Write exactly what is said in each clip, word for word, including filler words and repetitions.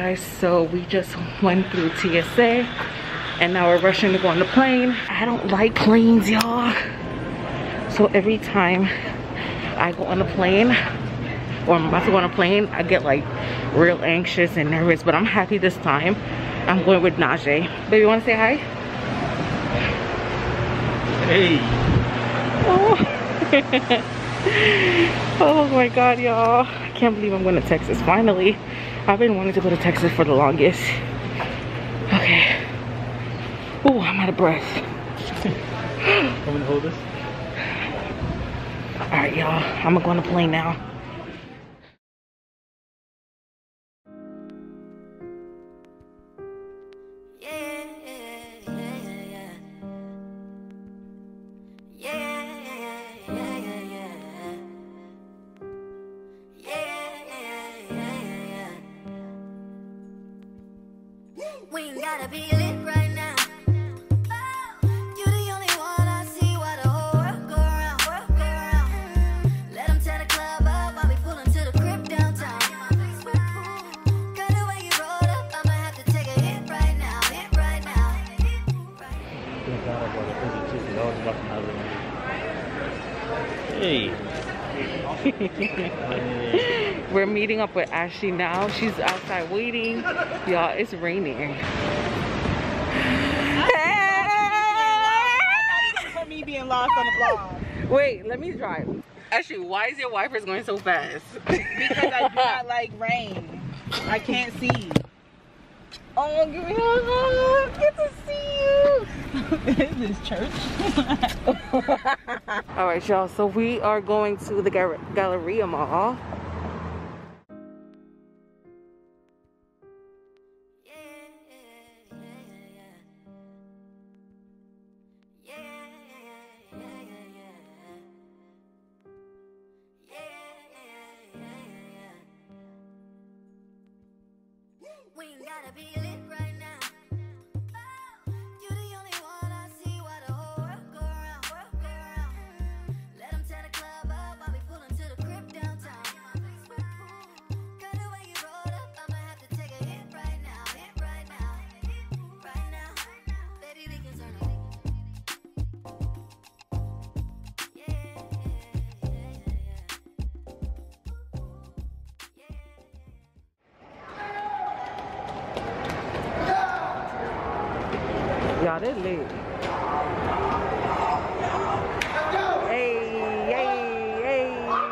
guys, so we just went through T S A and now we're rushing to go on the plane. I don't like planes, y'all. So every time I go on a plane or I'm about to go on a plane, I get like real anxious and nervous, but I'm happy this time. I'm going with Najee. Baby, you want to say hi? Hey. Oh. Oh my god, y'all. I can't believe I'm going to Texas finally. I've been wanting to go to Texas for the longest. Okay. Oh, I'm out of breath. Come and hold us. Alright, y'all. I'm gonna go on the plane now. We ain't gotta be lit right now. You the only one I see while the whole world go around, world go around. Let them tear the club up while we pullin' to the crib downtown. Girl, the way you rolled up, I'ma have to take a hit right now, hit right now. Hey. We're meeting up with Ashley now. She's outside waiting. Y'all, it's raining. For me being lost on the vlog. Wait, let me drive. Ashley, why is your wipers going so fast? Because I do not like rain. I can't see. Oh, give me a hug. Get to see you. Is this church? All right, y'all. So we are going to the Gal Galleria Mall. We ain't gotta be lit right now. You the only one I see while the whole world go around, world go around. Let them tear the club up while we pullin' to the crib downtown. Girl, the way you rolled up, I'ma have to take a hit right now, hit right now, right now. Baby, we can turn it. Yeah, yeah, yeah, yeah. Y'all, they're late. Hey, hey, hey.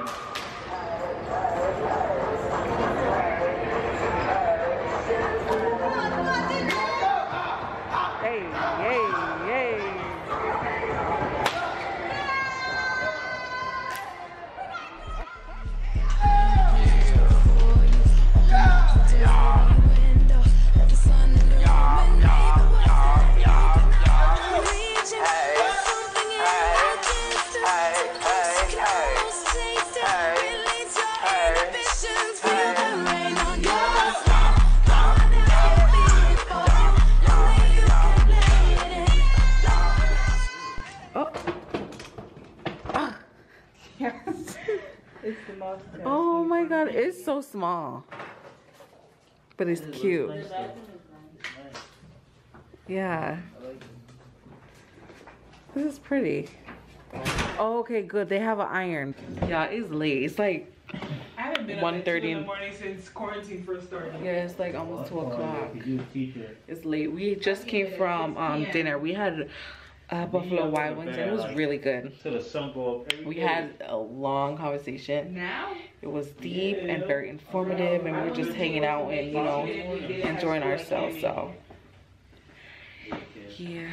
Hey, hey, hey. Oh my god, it's so small. But it's cute. Yeah. This is pretty. Oh, okay, good. They have an iron. Yeah, it's late. It's like I haven't been one up at thirty two in the morning since quarantine first started. yeah, it's like almost two o'clock. It's late. We just came from um dinner. We had uh, Buffalo Wild Wings and it was really good. We had a long conversation. Now? It was deep and very informative and we were just hanging out and, you know, enjoying ourselves. So yeah.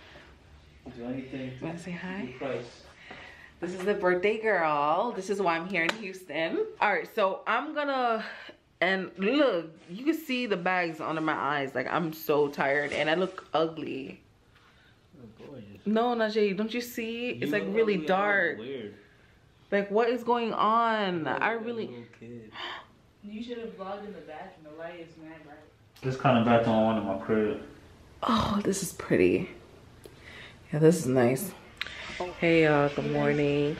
Want to say hi? This is the birthday girl. This is why I'm here in Houston. All right, so I'm gonna, and look, you can see the bags under my eyes. Like, I'm so tired and I look ugly. No, Najee, don't you see? It's like really dark. Like, what is going on? I really... You should have vlogged in the bathroom. The light is mad bright. This kind of bathroom I want in my crib. Oh, this is pretty. Yeah, this is nice. Hey y'all, good morning.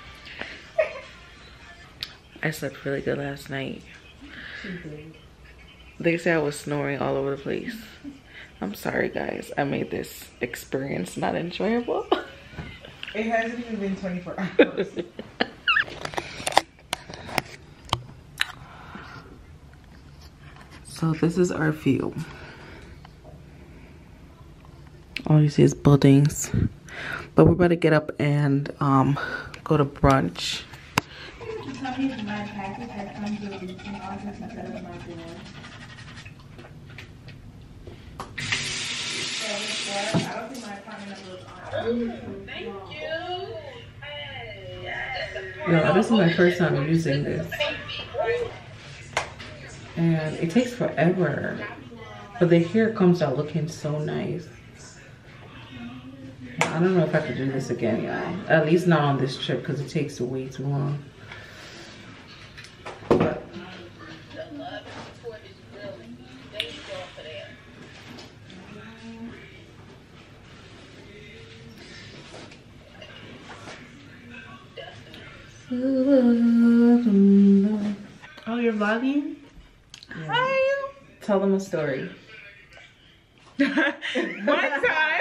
I slept really good last night. They say I was snoring all over the place. I'm sorry guys, I made this experience not enjoyable. It hasn't even been twenty-four hours. So this is our view. All you see is buildings. But we're about to get up and um, go to brunch. My package that comes with in August instead of my dinner. I don't think my apartment number was on. Thank you. Yo, this is my first time using this. And it takes forever. But the hair comes out looking so nice. I don't know if I could do this again, y'all. At least not on this trip because it takes way too long. But Oh, you're vlogging? yeah. Hi. Tell them a story. One time.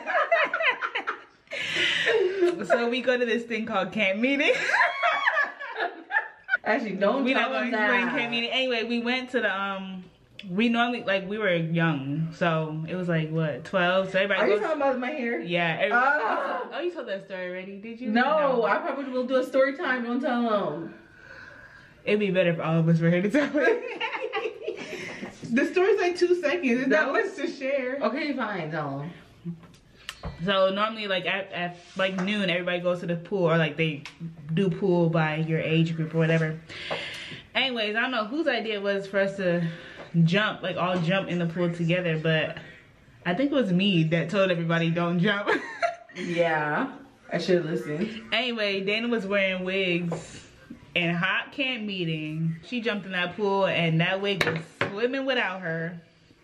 So we go to this thing called camp meeting. Actually, don't We tell not them going to explain that. camp meeting. Anyway, we went to the um. We normally like we were young, so it was like what twelve. So everybody. Are you goes, talking about my hair? yeah. Everybody, Ah. oh, you told that story already? Did you? No, I probably will do a story time. Don't tell them. It'd be better if all of us were here to tell it. The story's like two seconds. There's not much to share. Okay, fine. Tell them. So normally, like at, at like noon, everybody goes to the pool, or like they do pool by your age group or whatever. Anyways, I don't know whose idea it was for us to jump, like all jump in the pool together, but I think it was me that told everybody don't jump. Yeah, I should have listened. Anyway, Dana was wearing wigs in hot camp meeting. She jumped in that pool and that wig was swimming without her.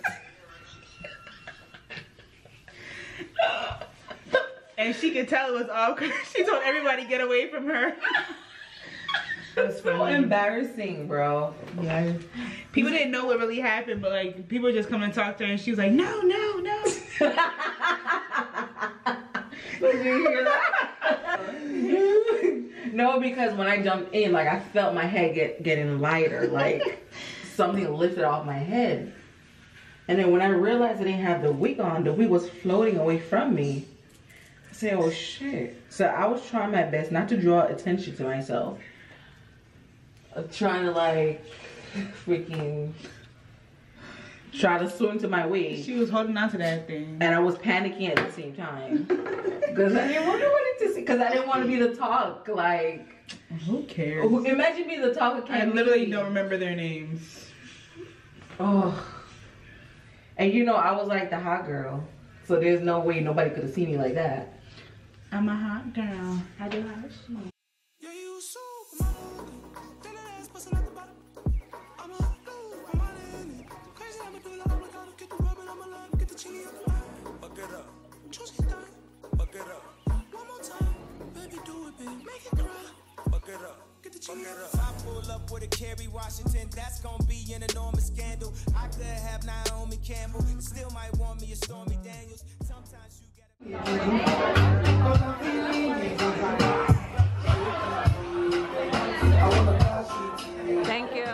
And she could tell it was all because she told everybody get away from her. That's So funny. embarrassing, bro. Yeah. People didn't know what really happened, but like people were just coming to talk to her and she was like, no, no, no. Did you hear that? No, because when I jumped in, like I felt my head get getting lighter, like something lifted off my head. And then when I realized I didn't have the wig on, the wig was floating away from me. I said, oh shit. So I was trying my best not to draw attention to myself. I'm trying to like freaking try to swim to my wig. She was holding on to that thing. And I was panicking at the same time. Because I didn't want to see, because I didn't want to be the talk, like. Who cares? Imagine being the talk. I literally don't remember their names. Oh. And you know, I was like the hot girl. So there's no way nobody could have seen me like that. I'm a hot girl. I do hot shit. I pull up with a Kerry Washington, that's gonna be an enormous scandal. I could have Naomi Campbell, still might want me a Stormy Daniels. Sometimes you get. Thank you.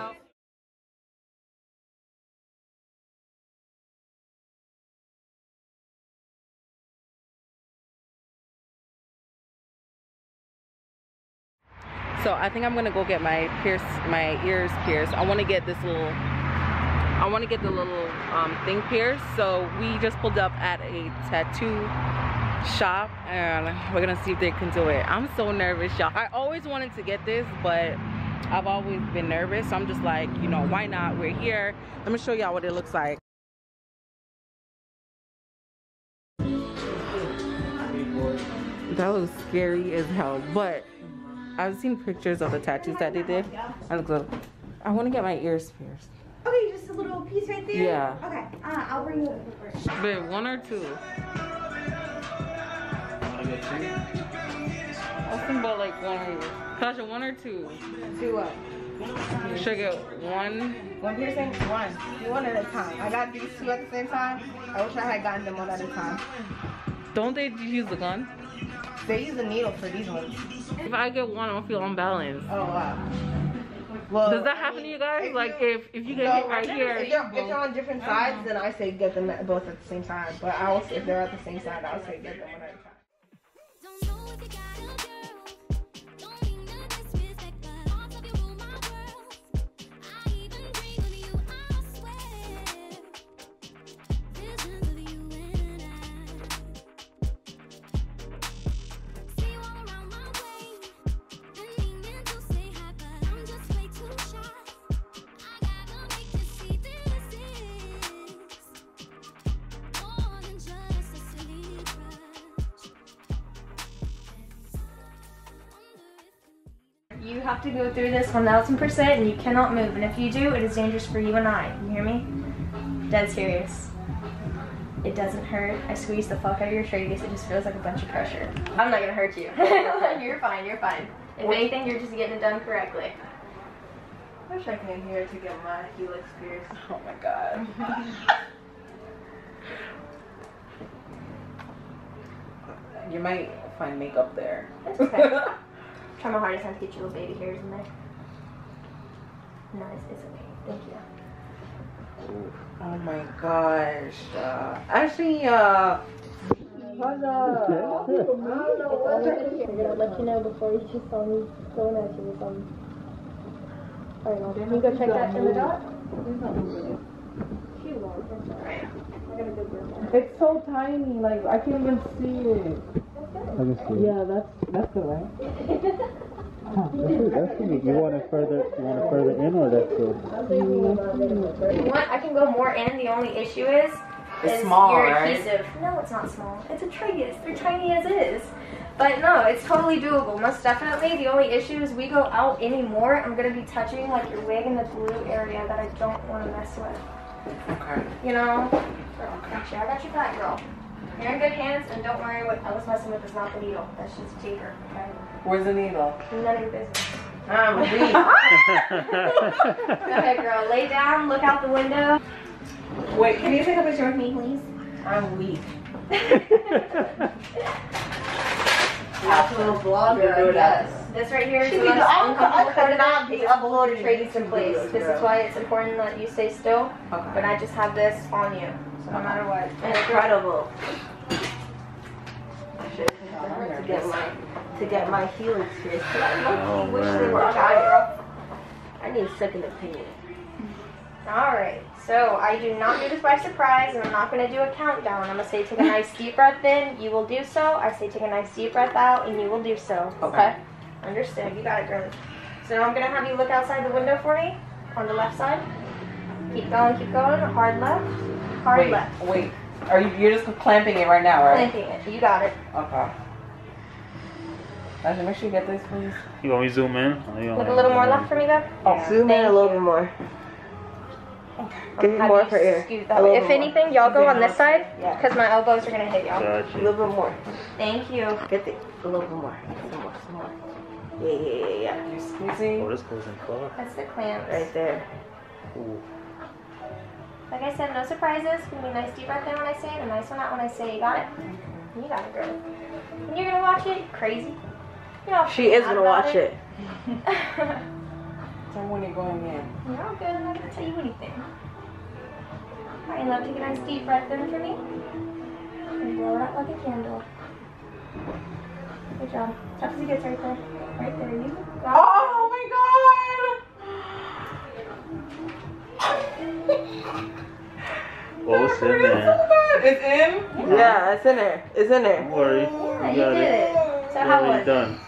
So I think I'm gonna go get my pierce, my ears pierced. I want to get this little, I want to get the little um, thing pierced. So we just pulled up at a tattoo shop, and we're gonna see if they can do it. I'm so nervous, y'all. I always wanted to get this, but I've always been nervous. So I'm just like, you know, why not? We're here. Let me show y'all what it looks like. That looks scary as hell, but I've seen pictures of the tattoos that they did. I look good. I want to get my ears pierced. Okay, just a little piece right there? Yeah. Okay, uh, I'll bring you over first. Babe, one or two? I was thinking about like one or Tasha, one or two? Do what? Should I get one? One piercing? One. Do one at a time. I got these two at the same time. I wish I had gotten them one at a time. Don't they use the gun? They use a needle for these ones. If I get one, I'll feel unbalanced. Oh, wow. Well, Does that happen to you guys? Like if if you get hit right here, if they're, if they're on different sides, then I say get them at both at the same time. But I will, if they're at the same side, I'll say get them one at a time. Don't know if you got a girl. Don't mean to disrespect, but all of you rule my world. I even dream of you, I swear. Visions of you and I. See you all around my way. Been meaning to say hi, but I'm just way too shy. I gotta make you see this is more than just a silly crush. You have to go through this one thousand percent and you cannot move. And if you do, it is dangerous for you and I. You hear me? Dead serious. It doesn't hurt. I squeeze the fuck out of your tragus. It just feels like a bunch of pressure. I'm not gonna hurt you. You're fine, you're fine. If anything, you're just getting it done correctly. I wish I came here to get my helix pierced. oh my god. You might find makeup there. That's okay. Try my hardest not to get your little baby hairs in there. No, it's, it's okay. Thank you. Oh my gosh. Uh, actually, uh, I'm gonna let you know before you just saw me going at you with something. Alright, well, can you go check that in the dot? Alright. I gotta go get that. it's so tiny. Like I can't even see it. Let me see. Yeah, that's that's good, right? Huh, that's good. That's good. You want it further? You want it further in, or that's good? If you want, I can go more in. The only issue is, It's is small, your right? adhesive. No, it's not small. It's a tragus. They're tiny as is. But no, it's totally doable. Most definitely. The only issue is we go out anymore, I'm gonna be touching like your wig in the blue area that I don't want to mess with. Okay. You know? Girl, got you. I got your back, girl. You're in good hands, and don't worry. What I was messing with is not the needle. That's just taper. Okay. Where's the needle? None of your business. I'm weak. Go ahead, girl. Lay down. Look out the window. Wait, Can you take a picture with me, please? I'm weak. Actual blogger, I guess. This right here is She the be most the- I- uncomfortable I part of could not it. be This uploading tragus in YouTube place. videos, This girl. is why it's important that you stay still. Okay. But I just have this on you, so no matter what. And it's Incredible. Shit, to get my to get my helix pierced. I Oh, wish they man. were girl. I need a second opinion. Alright, so I do not do this by surprise, and I'm not going to do a countdown. I'm going to say take a nice deep breath in, you will do so. I say take a nice deep breath out, and you will do so. Okay. Understood. You got it, girl. So now I'm going to have you look outside the window for me, on the left side. Keep going, keep going. Hard left, hard Wait, left. wait. Are you? You're just clamping it right now, right? Clamping it. You got it. Okay. Actually, make sure you get this, please. You want me to zoom in? Or you want Look me a little to more zoom left for me, though. Oh, Zoom in a little bit more. Give me Have more you for ear. scoot A that little way. If bit more. anything, y'all go on this side, Yeah. because my elbows are going to hit y'all. A Gotcha. little bit more. Thank you. Get the, a little bit more. Some more, some more. Yeah, yeah, yeah, yeah. you're Oh, squeezing. this goes in far. That's the clamps. Right there. Ooh. Like I said, no surprises. Gonna be a nice deep breath in when I say it, and a nice one out when I say it. You got it? You got it, girl. And you're gonna watch it? Crazy. You know, She is gonna watch it. Tell me when you're going in. You're all good. I'm not gonna tell you anything. Alright, love, take a nice deep breath in for me. And blow it out like a candle. Good job. Tough as it gets right there. Right there. You got it. Oh my Oh, it's in there. god! It's in? Yeah, it's in there. It's in there. Don't worry. Yeah, You you got did it. it. So how Nearly was it? done.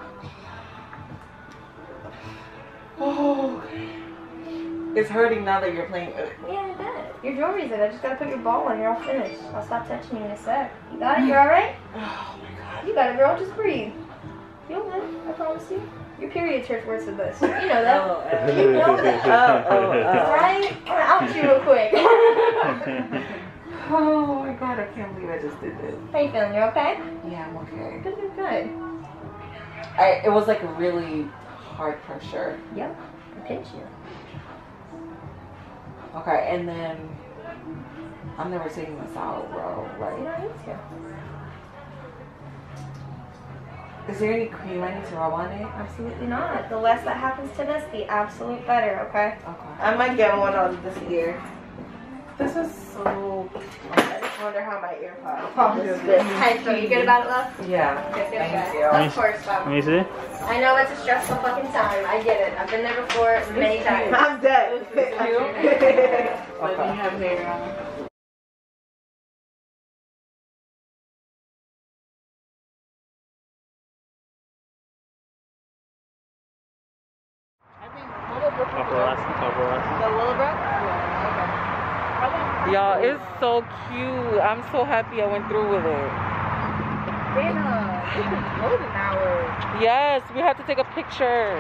Oh. It's hurting now that you're playing with it. Yeah, I bet. Your jewelry's in. I just gotta put your ball on. You're all finished. I'll stop touching you in a sec. You got it? You're alright? Oh my god. You got it, girl. Just breathe. You'll live. I promise you. Your period's hurt worse than this. You know that. Oh, You know that. Oh, oh, oh. Right? I'm gonna out you real quick. oh my god, I can't believe I just did this. How you feeling? You're okay? Yeah, I'm okay. Good, good, good. I, it was like a really hard pressure. Yep. pinch you. Okay, and then I'm never taking this out, bro. You Like, don't need to. is there any cream I need to rub on it? Absolutely not. The less that happens to this, the absolute better, okay? Okay. I might get one on this ear. This is so. I just wonder how my earpods. Probably is this. Hey, so you good about it, love? Yeah. Good, good, Thank good. you. Of course, Let love. me see. I know it's a stressful fucking time. I get it. I've been there before many times. I'm dead. But you have hair on. Paparazzi, paparazzi. The Willowbrook? Y'all, it's so cute. I'm so happy I went through with it. Been uh, it's been golden hours. Yes, we have to take a picture.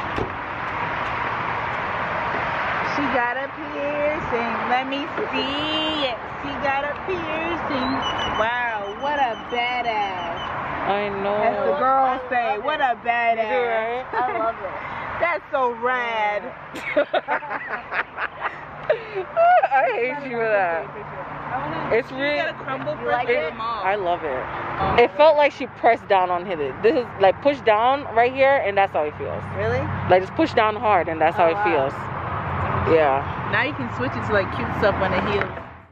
She got a piercing. Let me see it. She got a piercing. Wow, what a badass. I know. As the girls say, what a badass. You right? I love it. That's so rad. I hate you for that. It's really. got a crumble You like it- it? I love it. It felt like she pressed down on hit it. This is like push down right here, and that's how it feels. Really? Like just push down hard, and that's how Oh, it wow. feels. Yeah. Now you can switch it to like cute stuff on the heels.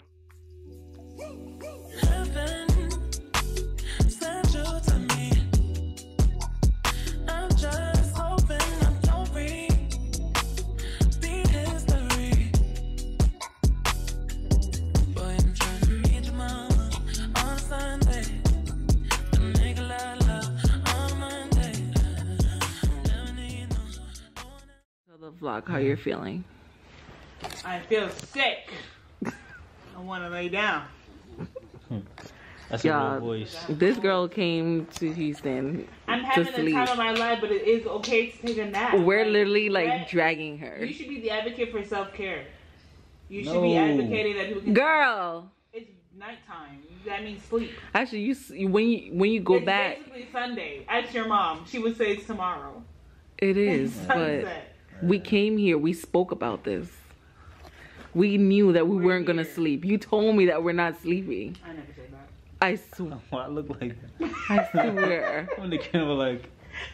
The vlog, how you're feeling? I feel sick. I want to lay down. That's a Yeah, real voice. this girl came to Houston I'm to having the sleep. time of my life, but it is okay to take a nap. We're Like, literally like right? dragging her. You should be the advocate for self-care. You should be No. advocating that people can. Girl, It's nighttime. That means sleep. actually, you s- when you when you go it's back, basically Sunday. Ask your mom. She would say it's tomorrow. it is. But Sunset. we came here. We spoke about this. We knew that we We're weren't gonna here. sleep. You told me that we're not sleeping. I never said that. I swear. Why I look like that? I swear. I'm the kind of like.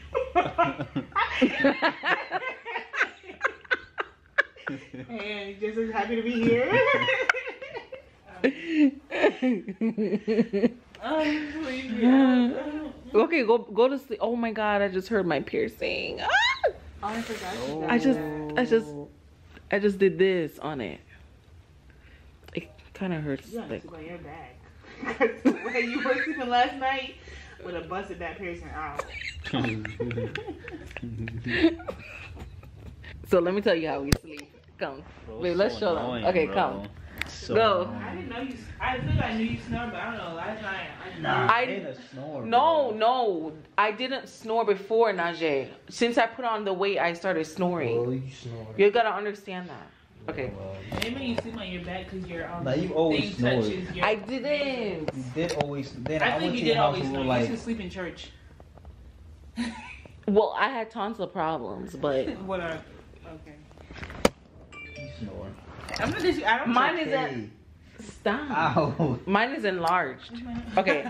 Hey, just as happy to be here. Oh, leave me out. Okay, go go to sleep. Oh my god, I just heard my piercing. Ah! Oh, I forgot you I guys. just I just I just did this on it. It kind of hurts. You gotta Like, sleep on your back. Cause the way you were sleeping last night would have busted that piercing out. so let me tell you how we sleep. Come, Bro, wait, let's so show annoying, them. Okay, bro. come. So Go. annoying. I didn't know you. I think I knew you snored, but I don't know. Last night, I Nah, I- I ain't a snore, No, bro. no, I didn't snore before, Najee. Since I put on the weight, I started snoring. Well, you snore. You gotta understand that. Okay. Well, maybe you sleep on your back because your um Nah, you always thing snored. touches your. I didn't. You did always. Then I, I went think to you your did house always and we snore. were You like, used to sleep in church. Well, I had tonsil problems, but What are? Okay. you snore. I'm not. Dis- I don't. mine Okay. isn't. Stop. Ow. Mine is enlarged. Okay.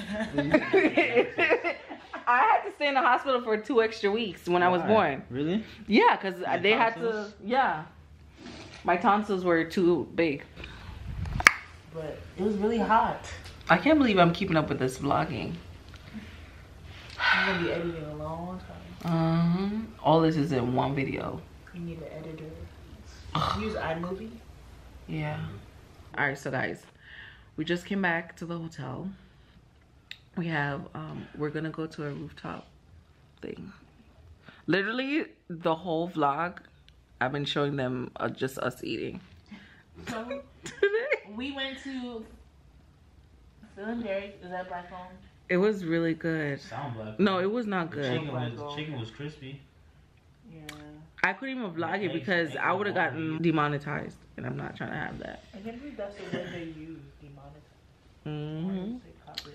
I had to stay in the hospital for two extra weeks when I was Why? born. Really? Yeah, because Your they had to. tonsils? Yeah. My tonsils were too big. But it was really hot. I can't believe I'm keeping up with this vlogging. I'm gonna be editing a long time. Um, all this is in one video. You need an editor. Use iMovie. Yeah. All right, so guys, we just came back to the hotel. We have, um, we're gonna go to a rooftop thing. Literally, the whole vlog, I've been showing them uh, just us eating. So we went to Phil and Derek. Is that black owned? It was really good. Sound black. No, it was not The good. chicken was, the chicken was crispy. Yeah. I couldn't even vlog it because I would have gotten demonetized, and I'm not trying to have that. I can't believe that's the word they use. Demonetized. hmm Say copyright.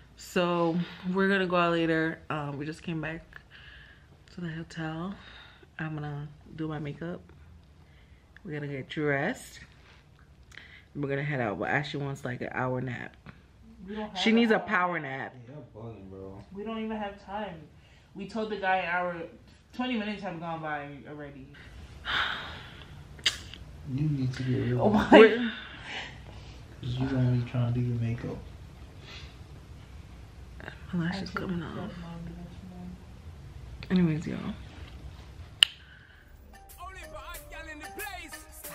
So we're gonna go out later. Um, we just came back to the hotel, I'm gonna do my makeup. We're gonna get dressed. We're gonna head out, but Ashley wants like an hour nap. We don't have She needs a hour. power nap. Yeah, bugging, bro. We don't even have time. We told the guy an hour, twenty minutes have gone by already. You need to get real. Oh my. We're- You gonna be trying to do your makeup. My lash is coming off. Anyways, y'all. Only for hot gal in the place.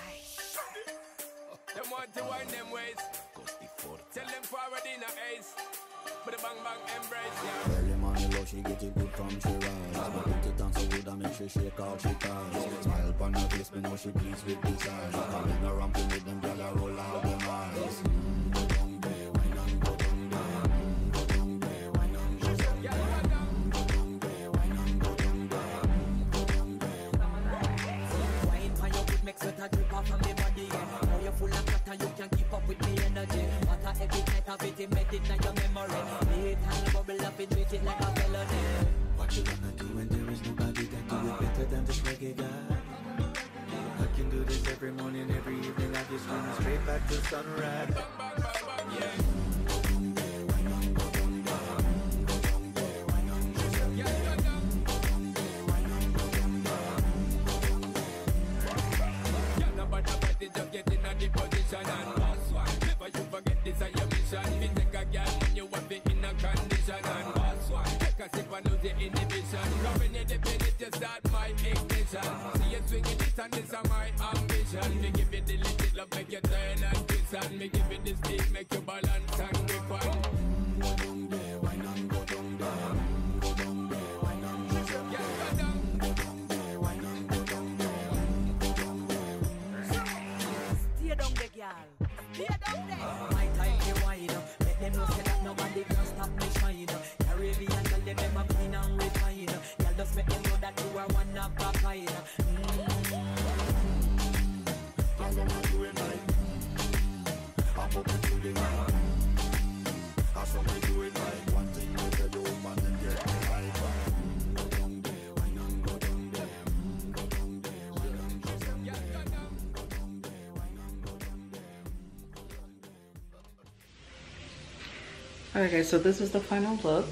Them want to wind them ways. Tell them forward in a ace. But the bang bang embrace, yeah. Early morning love, she get it good from she rise. But put it on so good and make she shake out she ties. Smile upon her face, me know she pleased with this eyes. Coming around to make them gyal a roll out them eyes. Mm, go down there, wine and go down there. Mm, go down there, wine and go down there. Mm, go down there, wine and go down there. Mm, go down there. Wine for your good, make sweat a drip off from me body. Now you're full of fat and you can keep up with me energy. What a epic night of it, make it now your memory. Late and bubble up, it treat it like a felony. What you gonna do when there is nobody that do it better than this reggae guy? I can do this every morning, every evening. I just run straight back to sunrise. Just get in a the position and pass one. Never you forget this is your mission. We take a girl when you want it in a condition and pass one. Take a sip and lose the inhibition. Now when you dip in it, you start my ignition. See you swinging it and this is my ambition. Me give it the little love, make you turn and twist and me give it the speed, make you balance and grip on. Go down there, wine and go down there. Go down there, wine and go down there. Go down there, wine and go down there. Go down there. Stay down there, girl. Stay down there. My time to wine. Let them know say that nobody can stop me shine. Caribbean girl, they never clean and refine. Girl, just make them know that you are one of a kind. I'm gonna do it right. I'm open to the night. I saw me do it right. One thing with the woman and get me right. Go down there, wine and go down there. Go down there, wine and go down there. Go down there, wine and go down there. Alright guys, so this is the final look.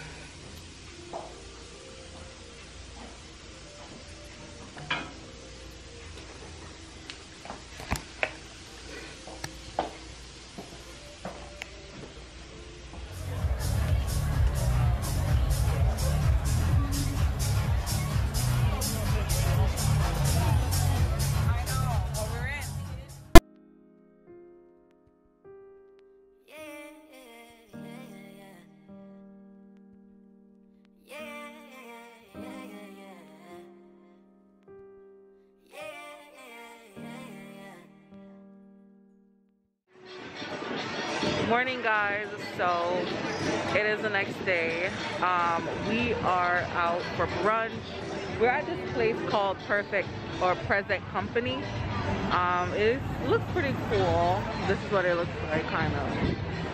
Morning guys, so it is the next day. Um, we are out for brunch. We're at this place called Perfect or Present Company. Um, it looks pretty cool. This is what it looks like, kind of.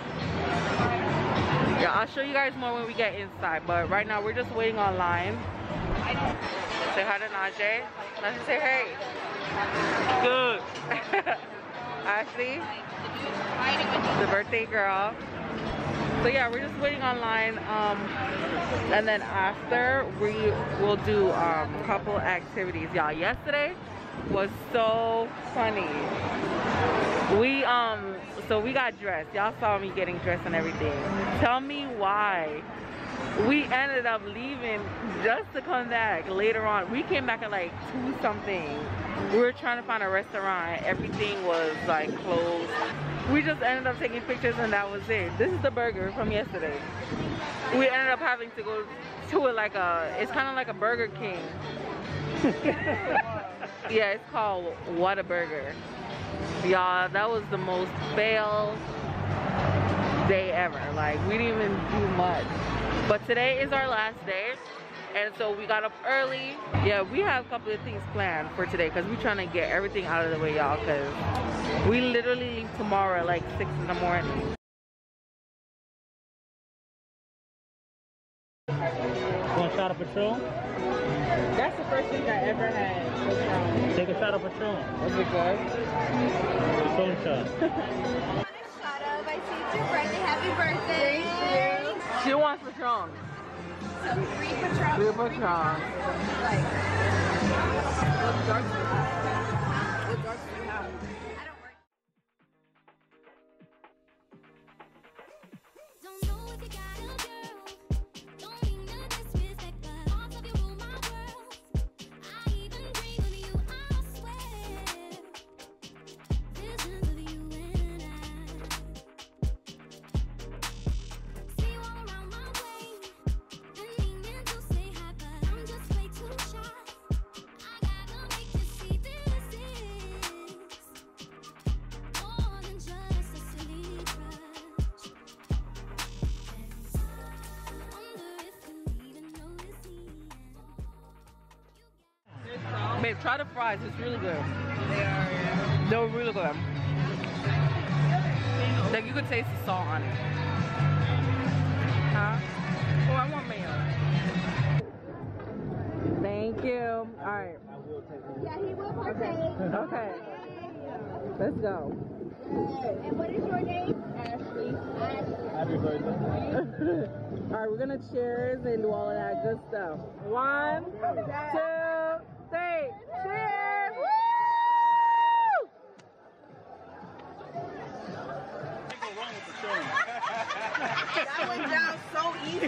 Yeah, I'll show you guys more when we get inside, but right now we're just waiting online. Say hi to Najee. Najee, say hey. Good. Ashley, the birthday girl. So yeah, we're just waiting online, um, and then after we will do um, a couple activities. Y'all, yesterday was so funny. We um, so we got dressed. Y'all saw me getting dressed and everything. Tell me why we ended up leaving just to come back later on. We came back at like two something. We were trying to find a restaurant. Everything was like closed. We just ended up taking pictures and that was it. This is the burger from yesterday. We ended up having to go to it like a, it's kind of like a Burger King. Yeah, it's called Whataburger. Y'all, that was the most fail day ever. Like, we didn't even do much. But today is our last day. And so we got up early. Yeah, we have a couple of things planned for today because we're trying to get everything out of the way, y'all, because we literally leave tomorrow at like six in the morning. What? shot of Patron? That's the first thing I ever had. Take a shot of Patron. Was it good? Patron shot. Shut up, I see it's your birthday. Happy birthday. Thank you. She wants Patron. So free Patron. Free Patron. Like, What dark do you have? What dark do you have? I don't work. Don't know if you got a girl. Don't mean to disrespect, but thoughts of you rule my world. I even dream of you, I swear. Visions of you and I. See you all around my way. Been meaning to say hi, but I'm just way too shy. I gotta make you see this is more than just a silly crush. Wonder if you even notice me. Babe, try the fries. It's really good. They are, yeah. They're really good. Like you could taste the salt on it. Huh? Oh, I want mayo. Thank you. All right. Yeah, he will partake. Okay. Let's go. And what is your name? Ashley. Happy birthday. All right, we're gonna cheers and do all of that good stuff. One, two, three. Cheers! Woo! That went down so easy.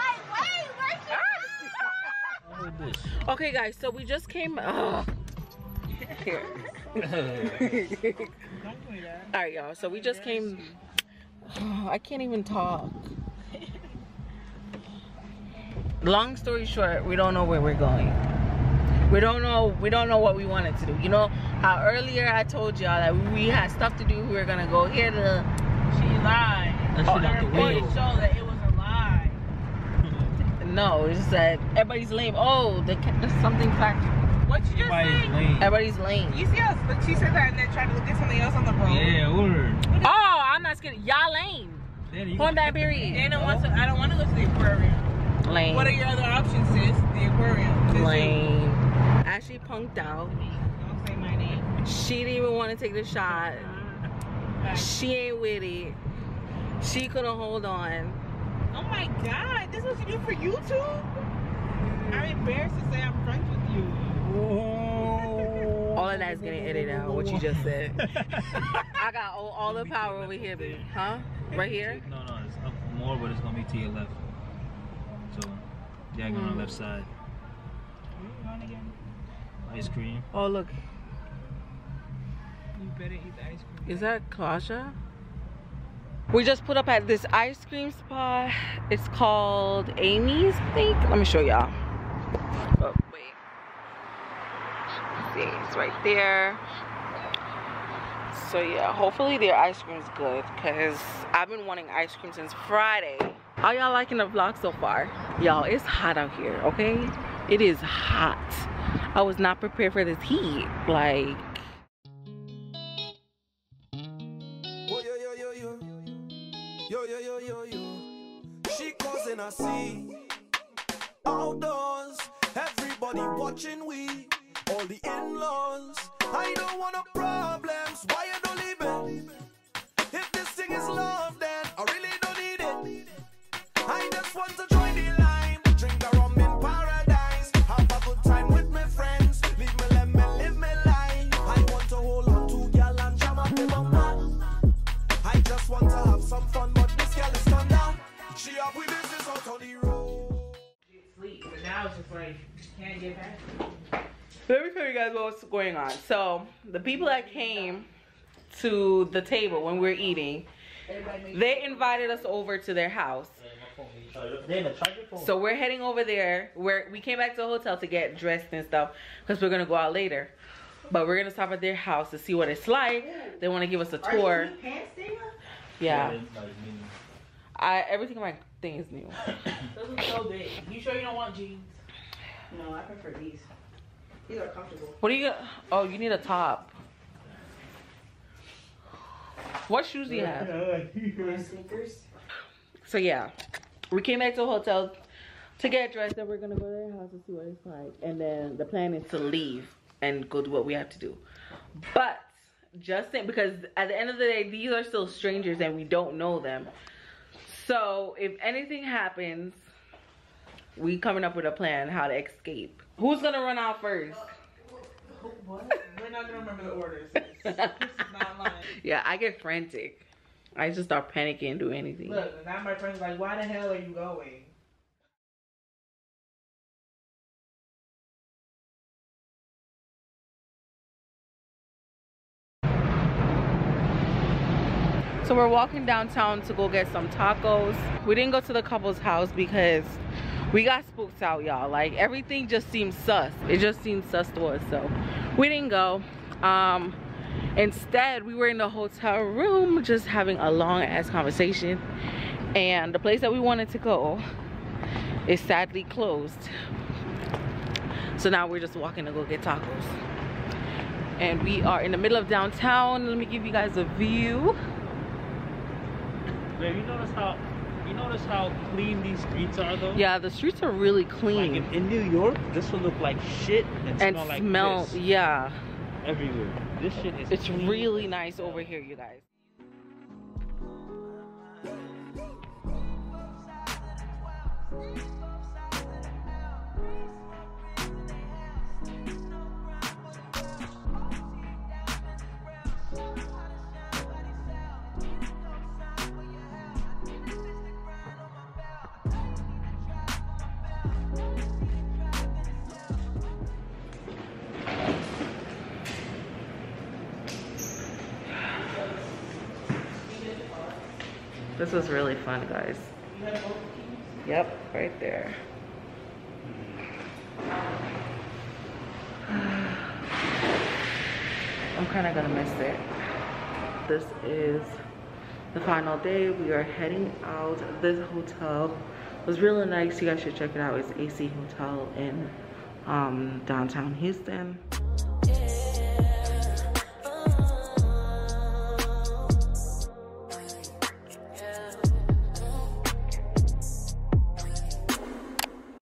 Okay, guys, so we just came. Oh. Here. All right, y'all. So we just came. Oh, I can't even talk. Long story short, we don't know where we're going. We don't know. We don't know what we wanted to do. You know how earlier I told y'all that we had stuff to do. We were gonna go here to. She lied. That shit out the Her window. footage showed that it was a lie. No, it's just that everybody's lame. Oh, the, there's something factory. What you just Everybody's said? lame. Everybody's lame. You see us, but she said that and then tried to look at something else on the road. Yeah, word. Oh, I'm not scared. Y'all lame. Daddy, you On that got the- period. Dana wants to, I don't want to go to the aquarium. Lame. What are your other options, sis? The aquarium. Sis, Lame. Ashley punked out. Don't say my name. She didn't even want to take the shot. She ain't with it. She couldn't hold on. Oh my god, this is what you do for YouTube? I'm embarrassed to say I'm friends with you. All of that is getting edited out, what you just said. I got all, all the power over here, baby. Huh? Right here? No, no, it's up more, but it's gonna be to your left. So, yeah, on the left side. Ice cream. Oh, look. You better eat the ice cream. Is that Klasha? We just put up at this ice cream spot. It's called Amy's, I think. Let me show y'all. Oh, wait. See, it's right there. So yeah, hopefully their ice cream is good because I've been wanting ice cream since Friday. How y'all liking the vlog so far? Y'all, it's hot out here, okay? It is hot. I was not prepared for this heat. Like, Oh, yo, yo, yo, yo. Yo, yo, yo, yo, yo. She causing a scene. Outdoors, everybody watching we. All the in-laws. I don't want no problems. Why you don't leave it? If this thing is love, then I really don't need it. I just want to join the line. Drink a rum in paradise. Have a good time with my friends. Leave me, let me live my life. I want to hold on to girl and jam up the bumper. I just want to have some fun, but this girl is turned down. She up with business out on the road. Sleep, but now it's just like, can't get back. let me tell you guys what's going on. So the people that came to the table when we were eating, they invited us over to their house. So we're heading over there. We're, we came back to the hotel to get dressed and stuff because we're gonna go out later. But we're gonna stop at their house to see what it's like. They want to give us a tour. Yeah. I everything on my thing is new. Those are so big. You sure you don't want jeans? No, I prefer these. These are comfortable. What do you got? Oh, you need a top. What shoes do you have? Sneakers. So yeah, we came back to the hotel to get dressed, then we're gonna go to their house and see what it's like. And then the plan is to leave and go do what we have to do. But just saying, because at the end of the day, these are still strangers and we don't know them. So if anything happens, we coming up with a plan how to escape. Who's gonna run out first? What? We're not gonna remember the orders. This is not mine. Yeah, I get frantic. I just start panicking and do anything. Look, and now my friend's like, why the hell are you going? So we're walking downtown to go get some tacos. We didn't go to the couple's house because we got spooked out, y'all. Like, everything just seemed sus. It just seemed sus to us, so we didn't go. Um, instead, we were in the hotel room just having a long ass conversation. And the place that we wanted to go is sadly closed. So now we're just walking to go get tacos. And we are in the middle of downtown. Let me give you guys a view. Babe, you notice how you notice how clean these streets are though? Yeah, the streets are really clean. Like in, in New York, this would look like shit and, and smell like smell, piss yeah. everywhere. This shit is It's clean. really nice over here, you guys. This was really fun, guys. Yep, right there. I'm kind of gonna miss it. This is the final day. We are heading out. This hotel was really nice. You guys should check it out. It's A C Hotel in um, downtown Houston.